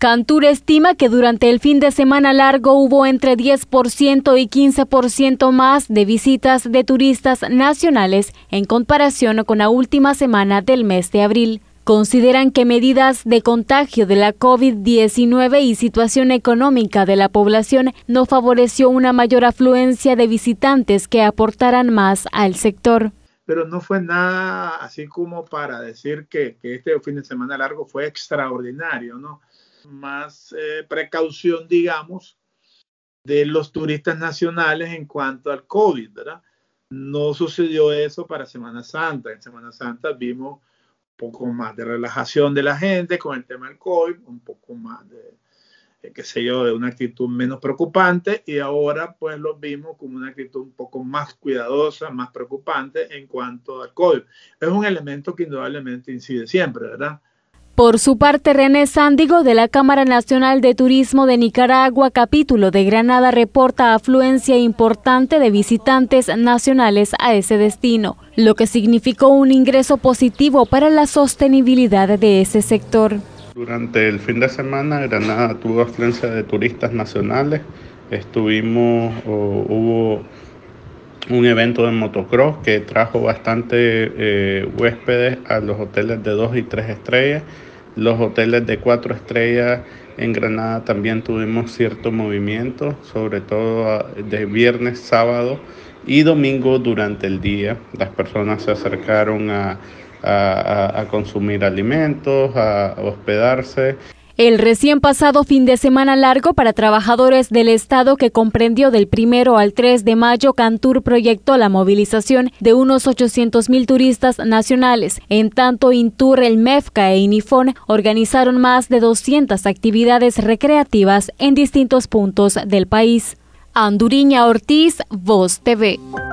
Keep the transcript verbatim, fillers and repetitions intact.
Cantur estima que durante el fin de semana largo hubo entre diez por ciento y quince por ciento más de visitas de turistas nacionales en comparación con la última semana del mes de abril. Consideran que medidas de contagio de la COVID diecinueve y situación económica de la población no favoreció una mayor afluencia de visitantes que aportaran más al sector. Pero no fue nada así como para decir que, que este fin de semana largo fue extraordinario, ¿no? Más eh, precaución, digamos, de los turistas nacionales en cuanto al COVID, ¿verdad? No sucedió eso para Semana Santa. En Semana Santa vimos un poco más de relajación de la gente con el tema del COVID, un poco más de, eh, qué sé yo, de una actitud menos preocupante, y ahora pues lo vimos como una actitud un poco más cuidadosa, más preocupante en cuanto al COVID. Es un elemento que indudablemente incide siempre, ¿verdad? Por su parte, René Sándigo, de la Cámara Nacional de Turismo de Nicaragua, capítulo de Granada, reporta afluencia importante de visitantes nacionales a ese destino, lo que significó un ingreso positivo para la sostenibilidad de ese sector. Durante el fin de semana, Granada tuvo afluencia de turistas nacionales. Estuvimos, o, hubo un evento de motocross que trajo bastante eh, huéspedes a los hoteles de dos y tres estrellas. Los hoteles de cuatro estrellas en Granada también tuvimos cierto movimiento, sobre todo de viernes, sábado y domingo durante el día. Las personas se acercaron a, a, a consumir alimentos, a hospedarse. El recién pasado fin de semana largo para trabajadores del Estado, que comprendió del primero al tres de mayo, Cantur proyectó la movilización de unos ochocientos mil turistas nacionales. En tanto, Intur, el MEFCA e INIFON organizaron más de doscientas actividades recreativas en distintos puntos del país. Anduriña Ortiz, Voz T V.